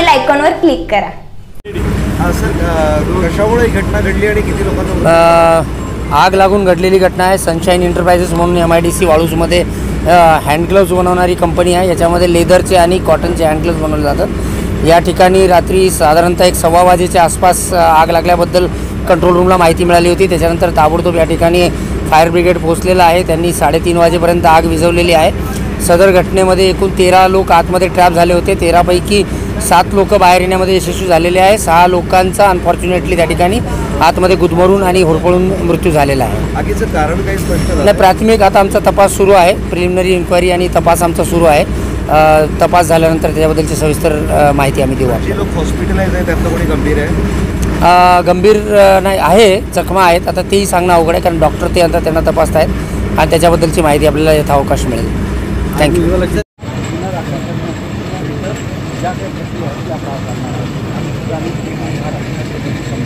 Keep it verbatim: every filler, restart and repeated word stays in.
आयकॉनवर क्लिक करा। सर कशामुळे घटना घडली आणि किती लोकांना आग लागून घडलेली घटना आहे। सनशाईन एंटरप्राइजेस म्हणून एम आय डी सी वाळूजमध्ये हँडग्लोव्ज बनवणारी कंपनी आहे। याच्यामध्ये लेदरचे आणि कॉटनचे हँडग्लोव्ज बनवले जातात। या ठिकाणी रात्री साधारणतः एक सव्वा वाजेच्या आसपास आग लागल्याबद्दल कंट्रोल रूमला माहिती मिळाली होती। त्याच्यानंतर ताबडतोब या ठिकाणी फायर ब्रिगेड पोहोचलेलं आहे। त्यांनी साडेतीन वाजेपर्यंत आग विझवलेली आहे। सदर घटनेमध्ये एकूण तेरा लोक आतमध्ये ट्रॅप झाले होते। तेरापैकी सात लोक बाहेर येण्यामध्ये यशस्वी झालेले आहे। सहा लोकांचा अनफॉर्च्युनेटली त्या ठिकाणी आतमध्ये गुदमरून आणि होरपळून मृत्यू झालेला आहे। आगीचं कारण काही स्पष्ट झालं नाही। प्राथमिक आता आमचा तपास सुरू आहे। प्रिलिमिनरी इन्क्वायरी आणि तपास आमचा सुरू आहे। तपास झाल्यानंतर त्याच्याबद्दलची सविस्तर माहिती आम्ही देऊ। जे लोक हॉस्पिटलाइज आहेत त्यातलं कोणी गंभीर आहे? गंभीर नाही आहे, जखमा आहेत। आता तेही सांगणं अवघड आहे, कारण डॉक्टर ते आता त्यांना तपासत आहेत आणि त्याच्याबद्दलची माहिती आपल्याला यथावकाश मिळेल। थँक्यू। ज्या काही प्रक्रिया आहेत त्या पार पाडणार आहेत आणि